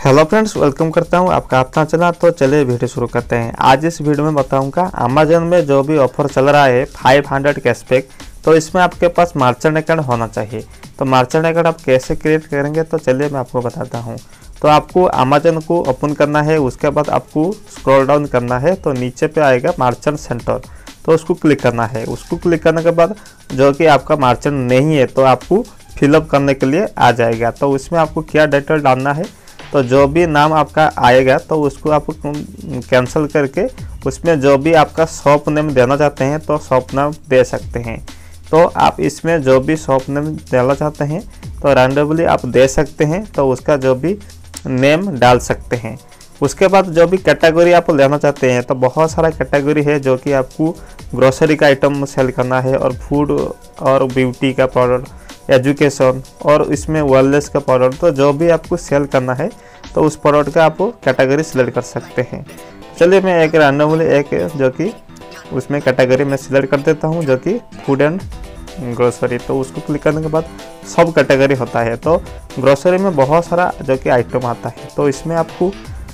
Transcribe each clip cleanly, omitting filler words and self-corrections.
Hello friends, welcome करता हूं आपका अपना चैनल। तो चलिए वीडियो शुरू करते हैं। आज इस वीडियो में बताऊंगा अमेजन में जो भी ऑफर चल रहा है 500 कैशबैक, तो इसमें आपके पास मर्चेंट अकाउंट होना चाहिए। तो मर्चेंट अकाउंट आप कैसे क्रिएट करेंगे, तो चलिए मैं आपको बताता हूं। तो आपको अमेजन को ओपन करना है, उसके बाद आपको स्क्रॉल डाउन करना है तो नीचे पे आएगा मर्चेंट सेंटर, तो उसको क्लिक करना है। उसको क्लिक करने के बाद जो कि आपका मर्चेंट नहीं है तो आपको फिलअप करने के लिए आ जाएगा। तो उसमें आपको क्या डिटेल डालना है, तो जो भी नाम आपका आएगा तो उसको आप कैंसिल करके उसमें जो भी आपका शॉप नेम देना चाहते हैं तो शॉप नेम दे सकते हैं। तो आप इसमें जो भी शॉप नेम देना चाहते हैं तो रैंडमली आप दे सकते हैं, तो उसका जो भी नेम डाल सकते हैं। उसके बाद जो भी कैटेगरी आप लेना चाहते हैं तो बहुत सारा कैटेगरी है, जो कि आपको ग्रोसरी का आइटम सेल करना है और फूड और ब्यूटी का प्रोडक्ट, एजुकेशन और इसमें वेलनेस का प्रोडक्ट। तो जो भी आपको सेल करना है तो उस प्रोडक्ट का आप कैटेगरी सिलेक्ट कर सकते हैं। चलिए मैं एक रैंडमली एक जो कि उसमें कैटेगरी में सिलेक्ट कर देता हूं, जो कि फूड एंड ग्रोसरी। तो उसको क्लिक करने के बाद सब कैटेगरी होता है। तो ग्रोसरी में बहुत सारा जो कि आइटम आता है, तो इसमें आपको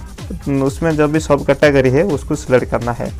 उसमें जो भी सब कैटेगरी है उसको सिलेक्ट करना है।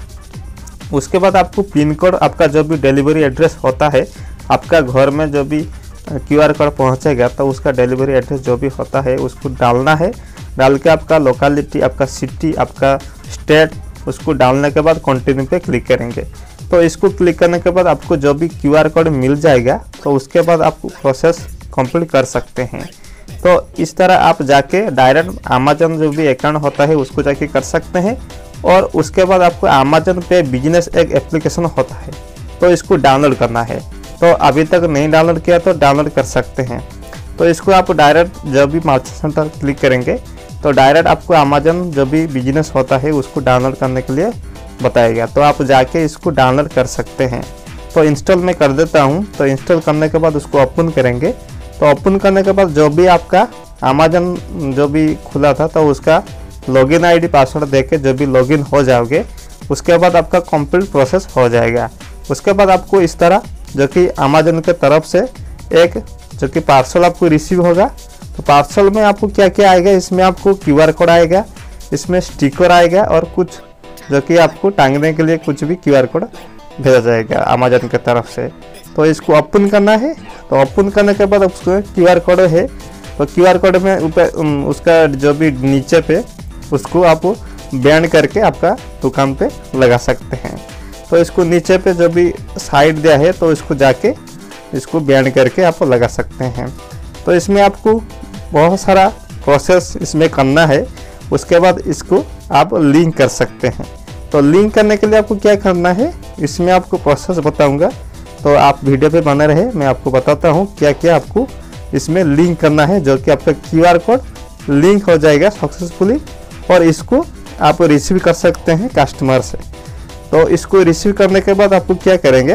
उसके बाद आपको पिन कोड, आपका जो भी डिलीवरी एड्रेस होता है, आपका घर में जो भी QR कोड पहुंचेगा तो उसका डिलीवरी एड्रेस जो भी होता है उसको डालना है। डाल के आपका लोकेलिटी, आपका सिटी, आपका स्टेट, उसको डालने के बाद कंटिन्यू पे क्लिक करेंगे। तो इसको क्लिक करने के बाद आपको जो भी QR कोड मिल जाएगा तो उसके बाद आप प्रोसेस कंप्लीट कर सकते हैं। तो इस तरह आप जाके डायरेक्ट अमेजन जो भी अकाउंट होता है उसको जाके कर सकते हैं। और उसके बाद आपको अमेजन पे बिजनेस एक एप्लीकेशन होता है, तो इसको डाउनलोड करना है। तो अभी तक नहीं डाउनलोड किया तो डाउनलोड कर सकते हैं। तो इसको आप डायरेक्ट जब भी मर्चेंट सेंटर क्लिक करेंगे तो डायरेक्ट आपको अमेजन जो भी बिजनेस होता है उसको डाउनलोड करने के लिए बताएगा। तो आप जाके इसको डाउनलोड कर सकते हैं। तो इंस्टॉल मैं कर देता हूं। तो इंस्टॉल करने के बाद उसको ओपन करेंगे। तो ओपन करने के बाद जो भी आपका अमेजन जो भी खुला था तो उसका लॉगिन ID पासवर्ड देके जो भी लॉगिन हो जाओगे, उसके बाद आपका कंप्लीट प्रोसेस हो जाएगा। उसके बाद आपको इस तरह जो कि अमेजन के तरफ से एक जो कि पार्सल आपको रिसीव होगा। तो पार्सल में आपको क्या क्या आएगा, इसमें आपको QR कोड आएगा, इसमें स्टिकर आएगा और कुछ जो कि आपको टांगने के लिए कुछ भी QR कोड भेजा जाएगा अमेजन के तरफ से। तो इसको ओपन करना है। तो ओपन करने के बाद उसको QR कोड है, तो QR कोड में ऊपर उसका जो भी नीचे पे उसको आप बैंड करके आपका दुकान पे लगा सकते हैं। तो इसको नीचे पे जो भी साइड दिया है तो इसको जाके इसको बैंड करके आप लगा सकते हैं। तो इसमें आपको बहुत सारा प्रोसेस इसमें करना है। उसके बाद इसको आप लिंक कर सकते हैं। तो लिंक करने के लिए आपको क्या करना है, इसमें आपको प्रोसेस बताऊंगा, तो आप वीडियो पे बने रहे। मैं आपको बताता हूँ क्या क्या आपको इसमें लिंक करना है, जो कि आपका QR कोड लिंक हो जाएगा सक्सेसफुली और इसको आप रिसीव कर सकते हैं कस्टमर से। तो इसको रिसीव करने के बाद आपको क्या करेंगे,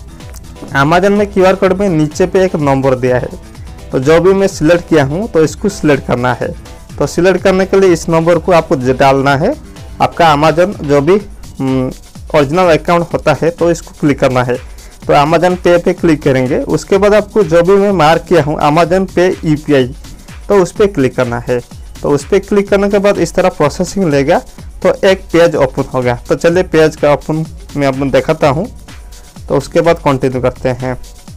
अमेजन में QR कोड में नीचे पे एक नंबर दिया है, तो जो भी मैं सिलेक्ट किया हूँ तो इसको सिलेक्ट करना है। तो सिलेक्ट करने के लिए इस नंबर को आपको डालना है। आपका अमेजन जो भी ओरिजिनल अकाउंट होता है तो इसको क्लिक करना है। तो अमेजन पे पे क्लिक करेंगे। उसके बाद आपको जो भी मैं मार्क किया हूँ अमेजन पे UPI, तो उस पर क्लिक करना है। तो उस पर क्लिक करने के बाद इस तरह प्रोसेसिंग लेगा तो एक पेज ओपन होगा। तो चलिए पेज का ओपन मैं आपको दिखाता हूँ। तो उसके बाद कंटिन्यू करते हैं।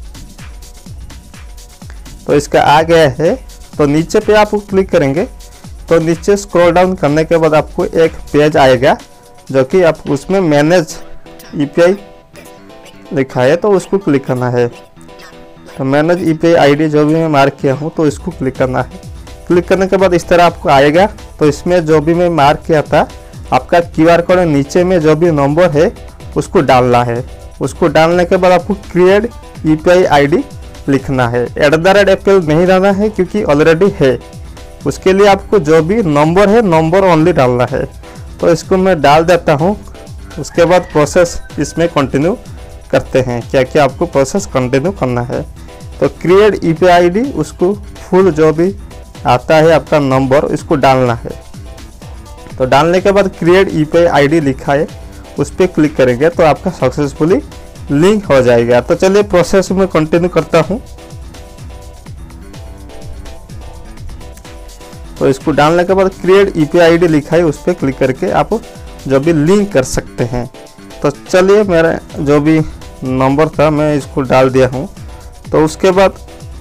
तो इसका आ गया है। तो नीचे पे आप क्लिक करेंगे तो नीचे स्क्रॉल डाउन करने के बाद आपको एक पेज आएगा, जो कि आप उसमें मैनेज UPI लिखा है, तो उसको क्लिक करना है। तो मैनेज UPI ID जो भी मैं मार्क किया हूँ तो इसको क्लिक करना है। क्लिक करने के बाद इस तरह आपको आएगा। तो इसमें जो भी मैं मार्क किया था आपका QR कोड नीचे में जो भी नंबर है उसको डालना है। उसको डालने के बाद आपको क्रिएट UPI ID लिखना है। @Apple नहीं डालना है क्योंकि ऑलरेडी है। उसके लिए आपको जो भी नंबर है नंबर ओनली डालना है। तो इसको मैं डाल देता हूँ। उसके बाद प्रोसेस इसमें कंटिन्यू करते हैं, क्या क्या आपको प्रोसेस कंटिन्यू करना है। तो क्रिएट UPI ID, उसको फुल जो भी आता है आपका नंबर इसको डालना है। तो डालने के बाद क्रिएट UPI ID लिखा है, उस पर क्लिक करेंगे तो आपका सक्सेसफुली लिंक हो जाएगा। तो चलिए प्रोसेस में कंटिन्यू करता हूँ। तो इसको डालने के बाद क्रिएट यूपीआई आईडी लिखा है, उस पर क्लिक करके आप जो भी लिंक कर सकते हैं। तो चलिए मेरा जो भी नंबर था मैं इसको डाल दिया हूँ। तो उसके बाद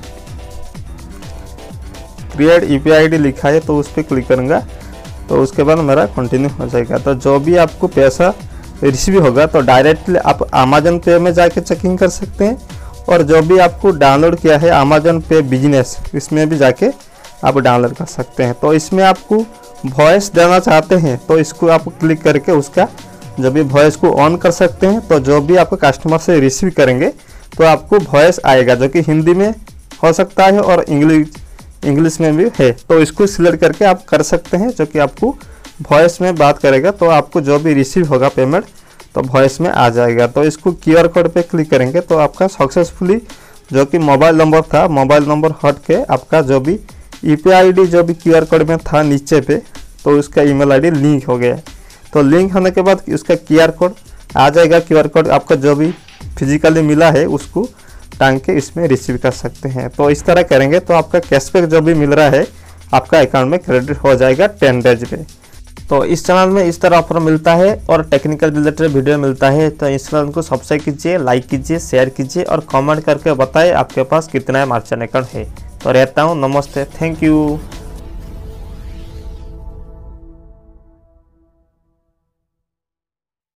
क्रिएट यूपीआई आईडी लिखा है, तो उस पर क्लिक करूँगा। तो उसके बाद मेरा कंटिन्यू हो जाएगा। तो जो भी आपको पैसा रिसीव होगा तो डायरेक्टली आप अमेजन पे में जाके चेकिंग कर सकते हैं, और जो भी आपको डाउनलोड किया है अमेजन पे बिजनेस, इसमें भी जाके आप डाउनलोड कर सकते हैं। तो इसमें आपको वॉइस देना चाहते हैं तो इसको आप क्लिक करके उसका जो भी वॉइस को ऑन कर सकते हैं। तो जो भी आप कस्टमर से रिसीव करेंगे तो आपको वॉइस आएगा, जो कि हिंदी में हो सकता है और इंग्लिश में भी है। तो इसको सिलेक्ट करके आप कर सकते हैं, जो कि आपको वॉइस में बात करेगा तो आपको जो भी रिसीव होगा पेमेंट तो वॉइस में आ जाएगा। तो इसको क्यूआर कोड पे क्लिक करेंगे तो आपका सक्सेसफुली जो कि मोबाइल नंबर था, मोबाइल नंबर हट के आपका जो भी यूपीआई आईडी जो भी क्यूआर कोड में था नीचे पे, तो उसका ईमेल आईडी लिंक हो गया है। तो लिंक होने के बाद उसका क्यूआर कोड आ जाएगा। क्यूआर कोड आपका जो भी फिजिकली मिला है उसको टांग के इसमें रिसीव कर सकते हैं। तो इस तरह करेंगे तो आपका कैशबैक जो भी मिल रहा है आपका अकाउंट में क्रेडिट हो जाएगा 10 डेज पे। तो इस चैनल में इस तरह ऑफर मिलता है और टेक्निकल रिलेटेड वीडियो मिलता है। तो इस चैनल को सब्सक्राइब कीजिए, लाइक कीजिए, शेयर कीजिए और कमेंट करके बताएं आपके पास कितना मार्चेंट अकाउंट है। तो रहता हूँ, नमस्ते, थैंक यू।